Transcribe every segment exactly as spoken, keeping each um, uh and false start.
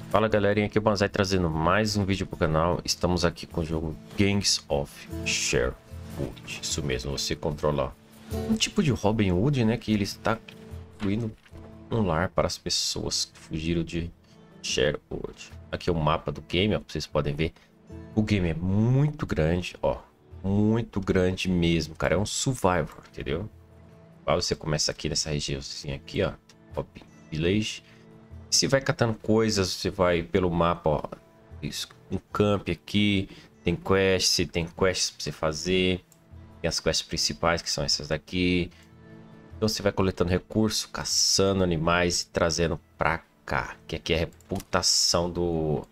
Fala galerinha, aqui é o Banzai trazendo mais um vídeo pro canal. Estamos aqui com o jogo Gangs of Sherwood. Isso mesmo, você controla um tipo de Robin Hood, né? Que ele está construindo um lar para as pessoas que fugiram de Sherwood. Aqui é o mapa do game, ó, vocês podem ver. O game é muito grande, ó. Muito grande mesmo, cara. É um survivor, entendeu? Aí você começa aqui nessa regiãozinha aqui, ó. Robin Village. Você vai catando coisas, você vai pelo mapa, ó. Isso, um camp aqui, tem quests, tem quests pra você fazer. Tem as quests principais, que são essas daqui. Então você vai coletando recurso, caçando animais e trazendo pra cá. Que aqui é a reputação do...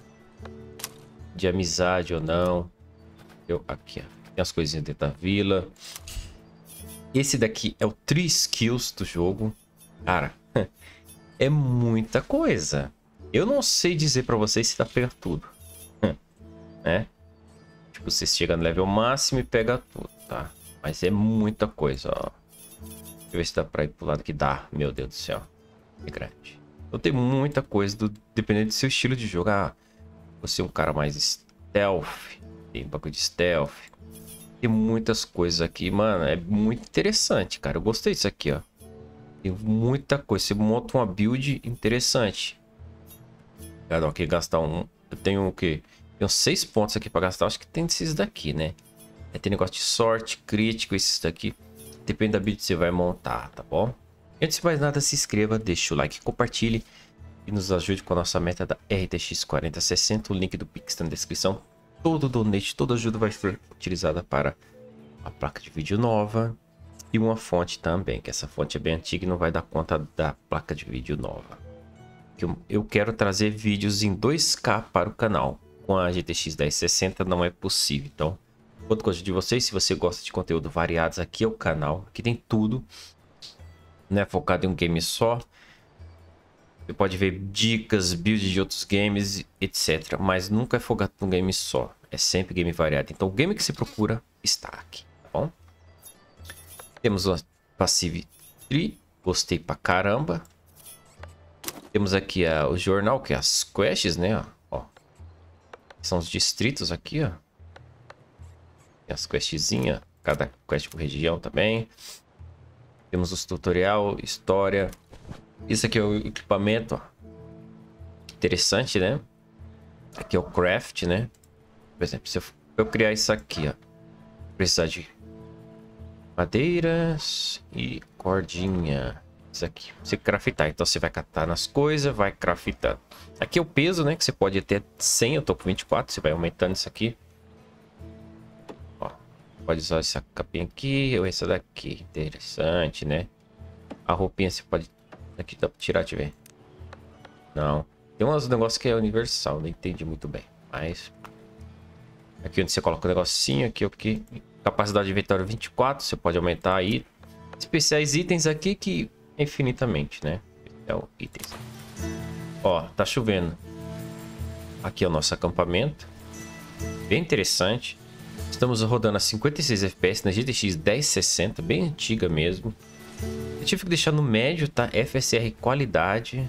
de amizade ou não. Eu, aqui, ó. Tem as coisinhas dentro da vila. Esse daqui é o Three Skills do jogo. Cara... é muita coisa. Eu não sei dizer pra vocês se dá pra pegar tudo. Né? Tipo, você chega no level máximo e pega tudo, tá? Mas é muita coisa, ó. Deixa eu ver se dá pra ir pro lado que dá. Meu Deus do céu. É grande. Então tem muita coisa, do... dependendo do seu estilo de jogo. Ah, você é um cara mais stealth. Tem bagulho de stealth. Tem muitas coisas aqui, mano. É muito interessante, cara. Eu gostei disso aqui, ó. Tem muita coisa. Você monta uma build interessante. Cada aqui gastar um. Eu tenho o quê? Tenho seis pontos aqui pra gastar. Acho que tem esses daqui, né? É, tem negócio de sorte, crítico, esses daqui. Depende da build que você vai montar, tá bom? Antes de mais nada, se inscreva, deixa o like, compartilhe e nos ajude com a nossa meta da R T X quarenta sessenta. O link do Pix está na descrição. Todo donate, toda ajuda vai ser utilizada para a placa de vídeo nova. E uma fonte também, que essa fonte é bem antiga e não vai dar conta da placa de vídeo nova. Eu, eu quero trazer vídeos em dois K para o canal. Com a G T X dez sessenta não é possível. Então, quanto gosto de vocês, se você gosta de conteúdo variados, aqui é o canal. Aqui tem tudo. Não é focado em um game só. Você pode ver dicas, builds de outros games, etcétera. Mas nunca é focado em um game só. É sempre game variado. Então, o game que você procura está aqui, tá bom? Temos o Passive Tree, gostei pra caramba. Temos aqui a, o jornal, que é as quests, né? Ó, são os distritos aqui, ó. Tem as questzinhas, cada quest por região também. Temos os tutorial, história. Isso aqui é o equipamento, ó. Interessante, né? Aqui é o craft, né? Por exemplo, se eu criar isso aqui, ó, precisar de madeiras e cordinha. Isso aqui, você craftar. Então você vai catar nas coisas, vai craftar. Aqui é o peso, né? Que você pode ter cem, eu tô com vinte e quatro. Você vai aumentando isso aqui. Ó, pode usar essa capinha aqui ou essa daqui. Interessante, né? A roupinha você pode... aqui dá pra tirar, deixa eu ver. Não. Tem uns negócios que é universal, não entendi muito bem. Mas... aqui onde você coloca o negocinho, aqui o que... capacidade de inventário vinte e quatro, você pode aumentar aí. Especiais itens aqui que infinitamente, né? É o itens. Ó, tá chovendo. Aqui é o nosso acampamento. Bem interessante. Estamos rodando a cinquenta e seis F P S na G T X dez sessenta, bem antiga mesmo. Eu tive que deixar no médio, tá? F S R qualidade.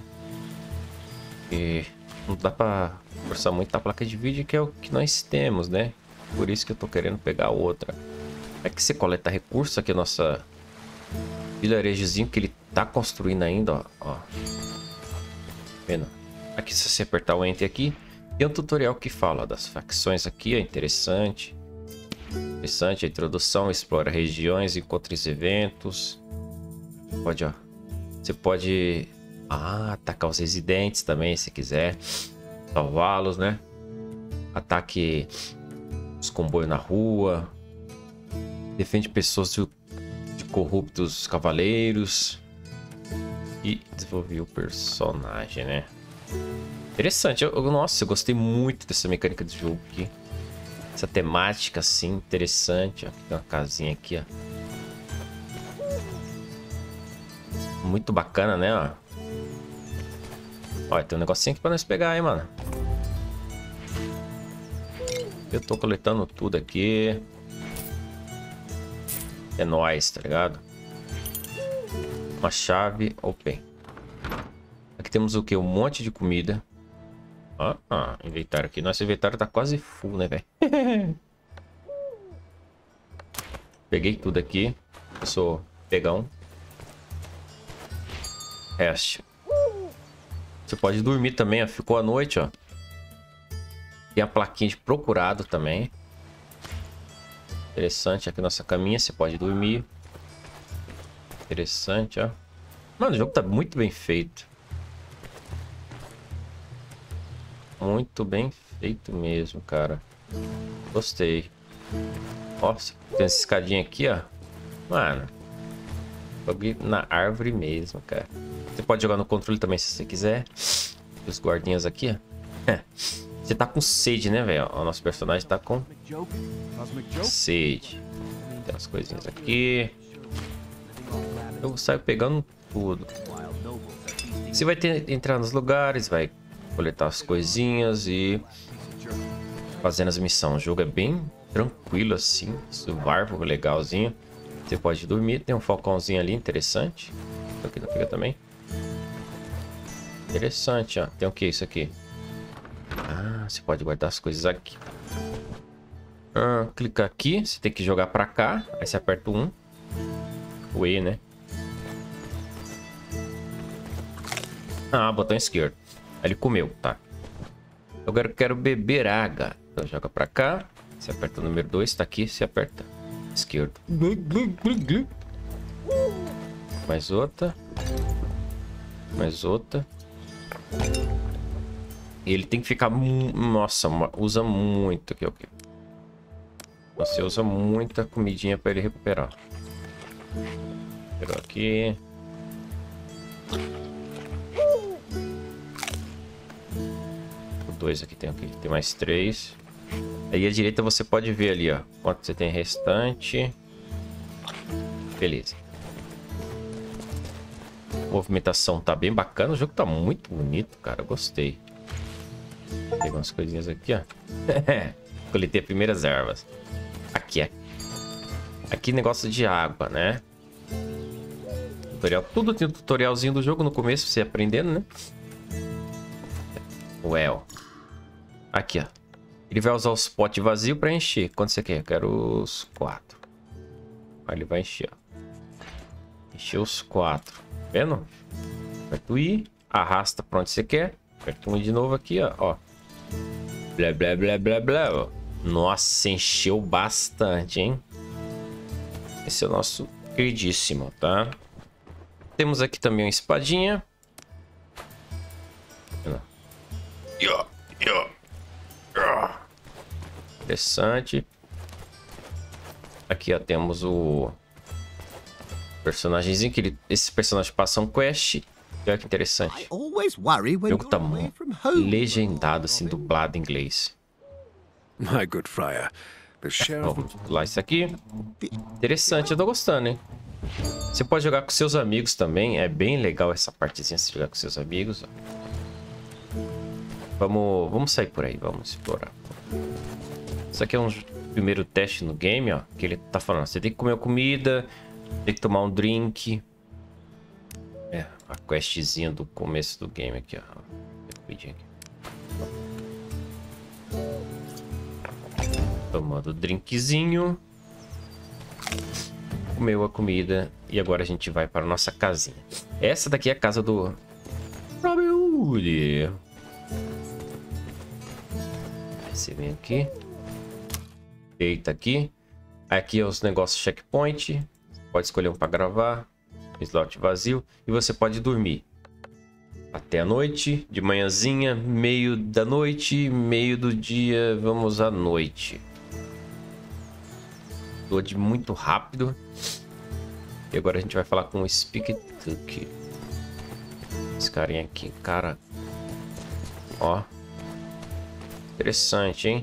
E não dá pra forçar muito a placa de vídeo, que é o que nós temos, né? Por isso que eu tô querendo pegar outra. É que você coleta recurso aqui, nossa vilarejozinho que ele tá construindo ainda, ó. ó. Vendo? Aqui, se você apertar o Enter aqui, tem um tutorial que fala das facções aqui, é interessante. Interessante a introdução, explora regiões, encontra os eventos. Pode, ó. Você pode ah, atacar os residentes também, se quiser. Salvá-los, né? Ataque os comboios na rua. Defende pessoas de, de corruptos cavaleiros. E desenvolver o personagem, né? Interessante. Eu, eu, nossa, eu gostei muito dessa mecânica de jogo aqui. Essa temática assim, interessante. Ó, tem uma casinha aqui, ó. Muito bacana, né? Ó. Olha, tem um negocinho aqui pra nós pegar, hein, mano. Eu tô coletando tudo aqui. É nóis, tá ligado? Uma chave open. Aqui temos o que? Um monte de comida. Ah, ah, inventário aqui. Nosso inventário tá quase full, né, velho? Peguei tudo aqui. Eu sou pegão. Rest. Você pode dormir também, ó. Ficou à noite, ó. Tem a plaquinha de procurado também. Interessante. Aqui nossa caminha, você pode dormir. Interessante, ó. Mano, o jogo tá muito bem feito. Muito bem feito mesmo, cara. Gostei. Nossa, tem essa escadinha aqui, ó. Mano. Na árvore mesmo, cara. Você pode jogar no controle também se você quiser. Os guardinhas aqui, ó. Você tá com sede, né, velho? O nosso personagem tá com sede. Tem umas coisinhas aqui. Eu saio pegando tudo. Você vai ter, entrar nos lugares, vai coletar as coisinhas e fazendo as missões. O jogo é bem tranquilo assim, survival legalzinho. Você pode dormir, tem um falcãozinho ali interessante. Isso aqui não fica também. Interessante, ó. Tem o que isso aqui? Ah, você pode guardar as coisas aqui. Ah, clica aqui, você tem que jogar pra cá. Aí você aperta o um. O E, né? Ah, botão esquerdo. Aí ele comeu, tá. Agora eu quero beber água. Então joga pra cá. Você aperta o número dois, tá aqui. Você aperta esquerdo. Mais outra. Mais outra. E ele tem que ficar... Nossa, usa muito aqui, ok. Você usa muita comidinha pra ele recuperar. Recuperou aqui. Dois aqui, tem aqui. Tem mais três. Aí à direita você pode ver ali, ó. Quanto você tem restante. Beleza. A movimentação tá bem bacana. O jogo tá muito bonito, cara. Eu gostei. Pegar umas coisinhas aqui, ó. Coletei as primeiras ervas. Aqui, é. Aqui negócio de água, né? Tutorial. Tudo tem um tutorialzinho do jogo no começo, você aprendendo, né? Well. Aqui, ó. Ele vai usar os potes vazios para encher. Quanto você quer? Eu quero os quatro. Aí ele vai encher, ó. Encher os quatro. Tá vendo? Aperta o I. Arrasta para onde você quer. Aperta um I de novo aqui, ó. ó. Blá, blá, blá, blá, blá. Ó. Nossa, encheu bastante, hein? Esse é o nosso queridíssimo, tá? Temos aqui também uma espadinha. Interessante. Aqui, ó, temos o personagemzinho que ele... Esses personagens passam quest. Olha que interessante. O jogo tá legendado, assim, dublado em inglês. My good friar, the sheriff... Vamos pular isso aqui. Interessante, eu tô gostando, hein? Você pode jogar com seus amigos também. É bem legal essa partezinha, se jogar com seus amigos. Ó. Vamos, vamos sair por aí, vamos explorar. Isso aqui é um primeiro teste no game, ó. Que ele tá falando, você tem que comer comida, tem que tomar um drink. É, a questzinha do começo do game aqui, ó. Aqui. Tomando o drinkzinho. Comeu a comida. E agora a gente vai para a nossa casinha. Essa daqui é a casa do Robin Hood. Você vem aqui. Deita aqui. Aqui é os negócios checkpoint. Pode escolher um para gravar. Slot vazio. E você pode dormir. Até a noite. De manhãzinha. Meio da noite. Meio do dia. Vamos à noite. De muito rápido. E agora a gente vai falar com o Speak Tuck. Esse carinha aqui, cara. Ó. Interessante, hein?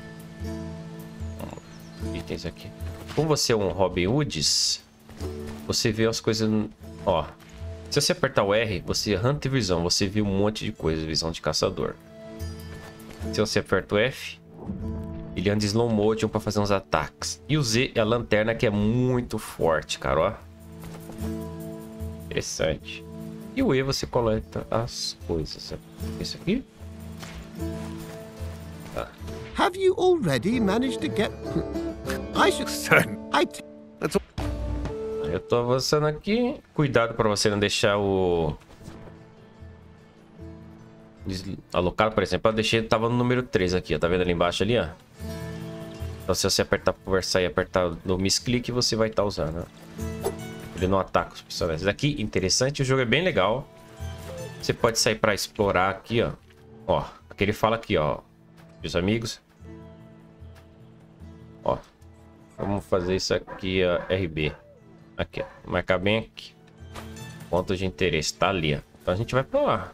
Itens aqui. Como você é um Robin Hoods, você vê as coisas... Ó. Se você apertar o R, você hunta visão. Você vê um monte de coisa. Visão de caçador. Se você aperta o F... Ele anda em slow motion para fazer uns ataques. E o Z é a lanterna, que é muito forte, cara, ó. Interessante. E o E você coleta as coisas. Isso aqui. Tá. Have you already managed to get... I should... Certain. I... T That's all. Eu tô avançando aqui. Cuidado pra você não deixar o... alocado, por exemplo. Eu deixei, tava no número três aqui, ó. Tá vendo ali embaixo ali, ó? Então se você apertar conversar e apertar no misclick, você vai estar usando, ó. Ele não ataca os personagens. Aqui, interessante, o jogo é bem legal. Você pode sair pra explorar aqui, ó. Ó, aqui ele fala aqui, ó. Meus amigos. Ó. Vamos fazer isso aqui, ó, R B. Aqui, ó. Marcar bem aqui. Ponto de interesse, tá ali, ó. Então a gente vai pra lá.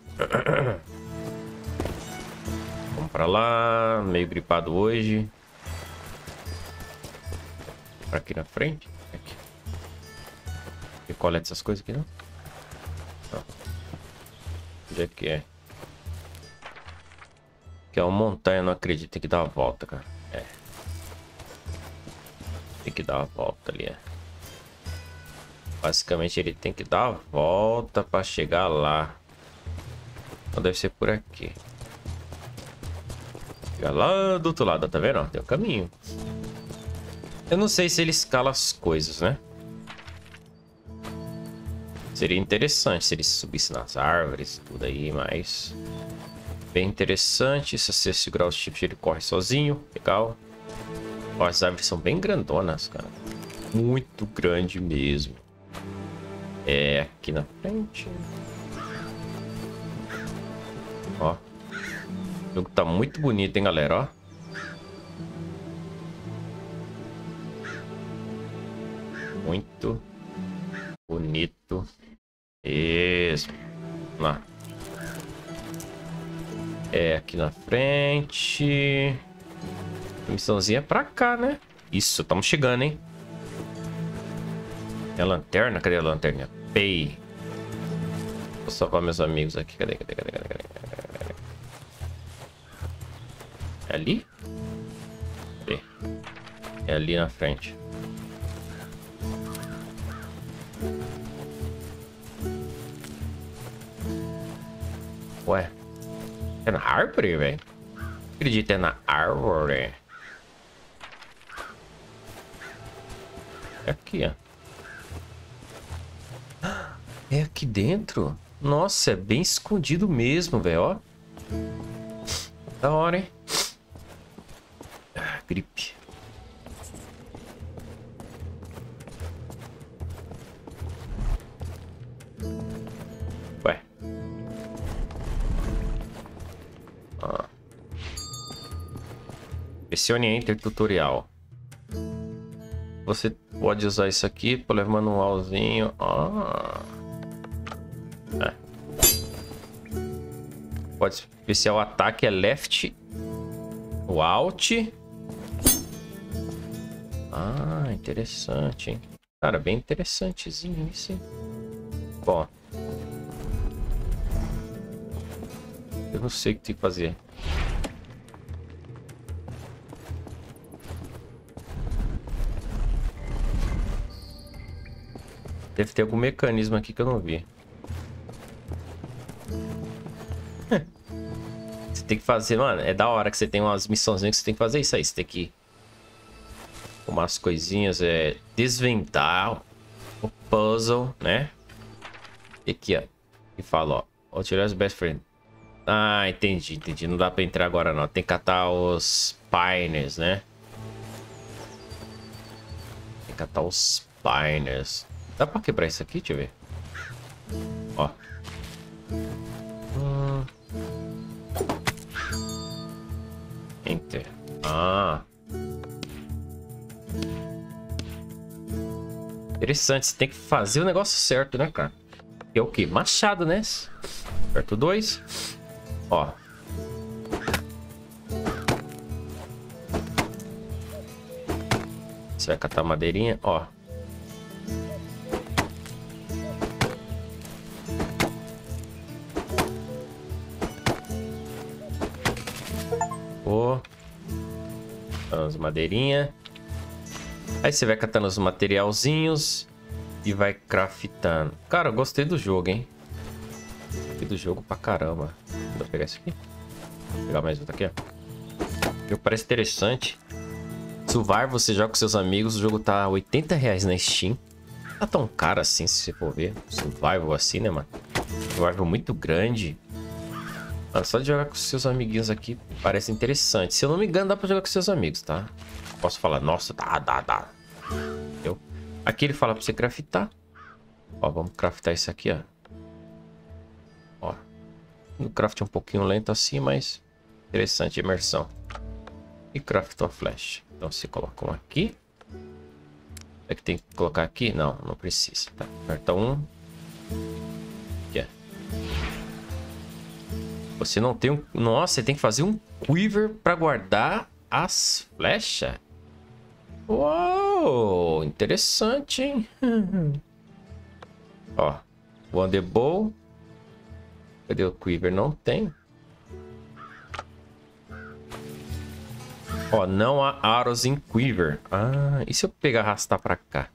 Vamos pra lá. Meio gripado hoje. Pra aqui na frente. Aqui. E coleta essas coisas aqui, não? Não. Onde é que é? Que é uma montanha, não acredito. Tem que dar a volta, cara. É. Tem que dar a volta ali, é. Basicamente ele tem que dar a volta pra chegar lá. Então deve ser por aqui. Chegar lá do outro lado, tá vendo? Ó, tem um caminho. Eu não sei se ele escala as coisas, né? Seria interessante se ele subisse nas árvores, tudo aí, mas... bem interessante. Se você segurar os chips, ele corre sozinho. Legal. Ó, as árvores são bem grandonas, cara. Muito grande mesmo. É, aqui na frente. Ó. O jogo tá muito bonito, hein, galera, ó. Muito bonito. Isso. Lá. É, aqui na frente. Missãozinha pra cá, né? Isso, estamos chegando, hein? É a lanterna? Cadê a lanterna? Pei. Vou salvar meus amigos aqui. Cadê, cadê, cadê, cadê, cadê? É ali? Cadê? É ali na frente. Ué. É na árvore, velho? Acredito, é na árvore. É aqui, ó. É aqui dentro? Nossa, é bem escondido mesmo, velho, ó. Da hora, hein? Ah, gripe. Ué. Ah. Pressione Enter tutorial. Você pode usar isso aqui para levar manualzinho. Ah. É. Pode especial ataque é left. O alt. Ah, interessante, hein? Cara, bem interessantezinho isso, hein? Bom. Eu não sei o que tem que fazer. Deve ter algum mecanismo aqui que eu não vi. Você tem que fazer, mano. É da hora que você tem umas missãozinhas que você tem que fazer isso aí. Você tem que umas coisinhas, é desvendar o puzzle, né? E aqui, ó. E fala, ó. Tirar os best friend. Ah, entendi, entendi. Não dá pra entrar agora, não. Tem que catar os Piners, né? Tem que catar os Piners. Dá pra quebrar isso aqui? Deixa eu ver. Ó. Hum. Enter. Ah. Interessante. Você tem que fazer o negócio certo, né, cara? Que é o quê? Machado, né? Aperto dois. Ó. Você vai catar a madeirinha, ó. Ó. As madeirinhas. Aí você vai catando os materialzinhos e vai craftando. Cara, eu gostei do jogo, hein? Gostei do jogo pra caramba. Vou pegar isso aqui. Vou pegar mais outra aqui, ó. O jogo parece interessante. Survival, você joga com seus amigos. O jogo tá oitenta reais na Steam. Não tá tão caro assim, se você for ver. Survival assim, né, mano? Survival muito grande. Mano, só de jogar com seus amiguinhos aqui parece interessante. Se eu não me engano, dá pra jogar com seus amigos, tá? Posso falar, nossa, dá, dá, dá. Entendeu? Aqui ele fala pra você craftar. Ó, vamos craftar isso aqui, ó. Ó. O craft é um pouquinho lento assim, mas interessante, imersão. E craftou a flecha. Então você coloca um aqui. É que tem que colocar aqui? Não, não precisa. Tá, aperta um. Aqui, ó. Você não tem um... Nossa, você tem que fazer um quiver para guardar as flechas. Uau, interessante, hein? Ó, one the bow. Cadê o quiver? Não tem. Ó, não há arrows em quiver. Ah, e se eu pegar e arrastar pra cá?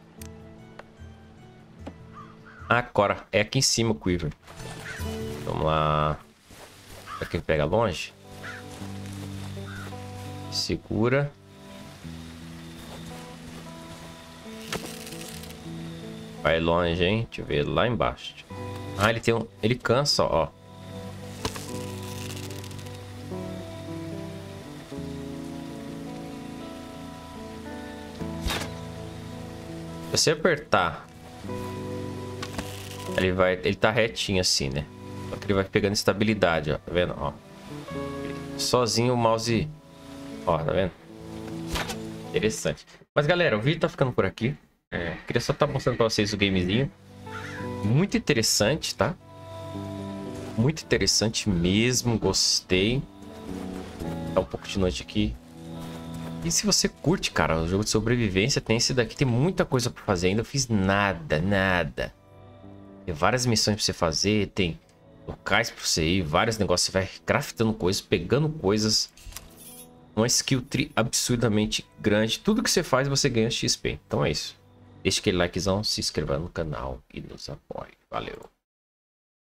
Ah, agora é aqui em cima o quiver. Vamos lá. Pra quem pega longe. Segura. Vai longe, hein? Deixa eu ver lá embaixo. Ah, ele tem um... Ele cansa, ó. Se você apertar, ele vai... Ele tá retinho assim, né? Só que ele vai pegando estabilidade, ó. Tá vendo? Ó. Sozinho o mouse... Ó, tá vendo? Interessante. Mas, galera, o vídeo tá ficando por aqui. É, queria só estar mostrando pra vocês o gamezinho. Muito interessante, tá? Muito interessante mesmo. Gostei. Tá um pouco de noite aqui. E se você curte, cara, o jogo de sobrevivência, tem esse daqui. Tem muita coisa pra fazer ainda. Eu fiz nada, nada. Tem várias missões pra você fazer. Tem locais pra você ir. Vários negócios. Você vai craftando coisas, pegando coisas. Uma skill tree absurdamente grande. Tudo que você faz, você ganha X P. Então é isso. Deixa aquele likezão, se inscreva no canal e nos apoie. Valeu!